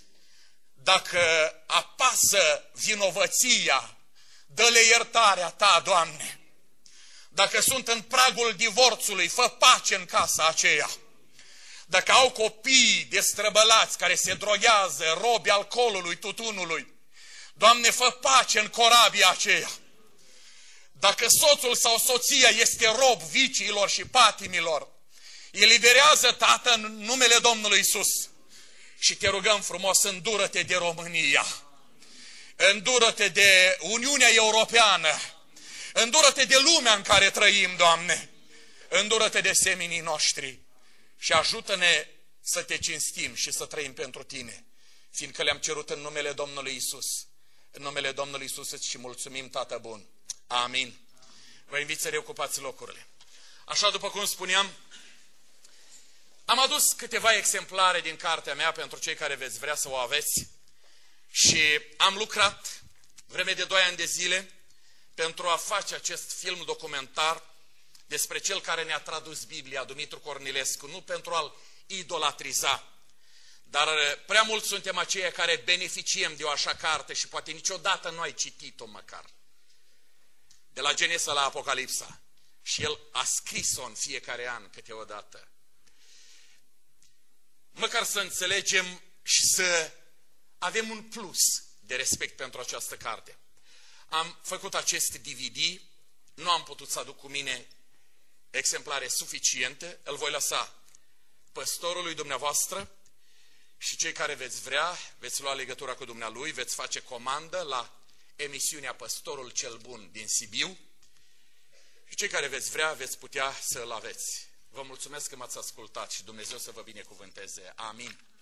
Dacă apasă vinovăția, dă-le iertarea Ta, Doamne. Dacă sunt în pragul divorțului, fă pace în casa aceea. Dacă au copii destrăbălați care se droghează, robi alcoolului, tutunului, Doamne, fă pace în corabia aceea. Dacă soțul sau soția este rob viciilor și patimilor, eliberează, Tată, în numele Domnului Iisus. Și Te rugăm frumos, îndură-Te de România, îndură-Te de Uniunea Europeană, îndură-Te de lumea în care trăim, Doamne, îndură-Te de seminii noștri și ajută-ne să Te cinstim și să trăim pentru Tine, fiindcă le-am cerut în numele Domnului Iisus. În numele Domnului Iisus îți și mulțumim, Tată bun. Amin. Vă invit să reocupați locurile. Așa, după cum spuneam, am adus câteva exemplare din cartea mea pentru cei care veți vrea să o aveți și am lucrat vreme de doi ani de zile pentru a face acest film documentar despre cel care ne-a tradus Biblia, Dumitru Cornilescu, nu pentru a-l idolatriza, dar prea mulți suntem aceia care beneficiem de o așa carte și poate niciodată nu ai citit-o măcar. De la Genesa la Apocalipsa. Și el a scris-o în fiecare an câteodată. Măcar să înțelegem și să avem un plus de respect pentru această carte. Am făcut acest D V D, nu am putut să aduc cu mine exemplare suficiente, îl voi lăsa păstorului dumneavoastră și cei care veți vrea, veți lua legătura cu dumnealui, veți face comandă la emisiunea Păstorul cel Bun din Sibiu și cei care veți vrea, veți putea să-l aveți. Vă mulțumesc că m-ați ascultat și Dumnezeu să vă binecuvânteze. Amin.